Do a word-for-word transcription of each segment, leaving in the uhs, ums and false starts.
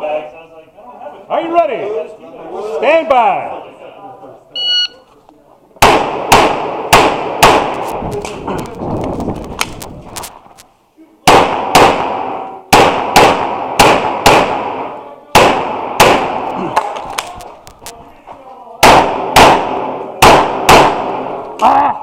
Are you ready? Stand by. Ah!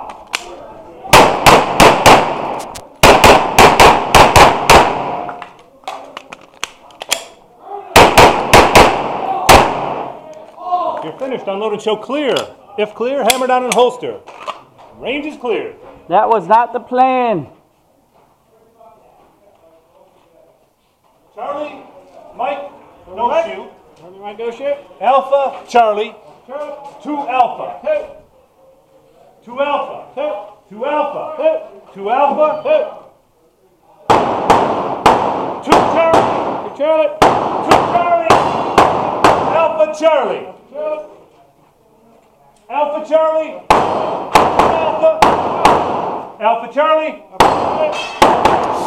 You're finished. Unload and show clear. If clear, hammer down and holster. Range is clear. That was not the plan. Charlie, Mike, no Mike. shoot. Charlie, Mike, go shoot. Alpha, Charlie. Charlie. Two Alpha. Two. Two Alpha. Two. Two Alpha. Two. Two Alpha. Two. Two Charlie. Two Charlie. Two Charlie. Alpha Charlie. Charlie. Alpha Charlie. Alpha. Alpha Charlie. Charlie.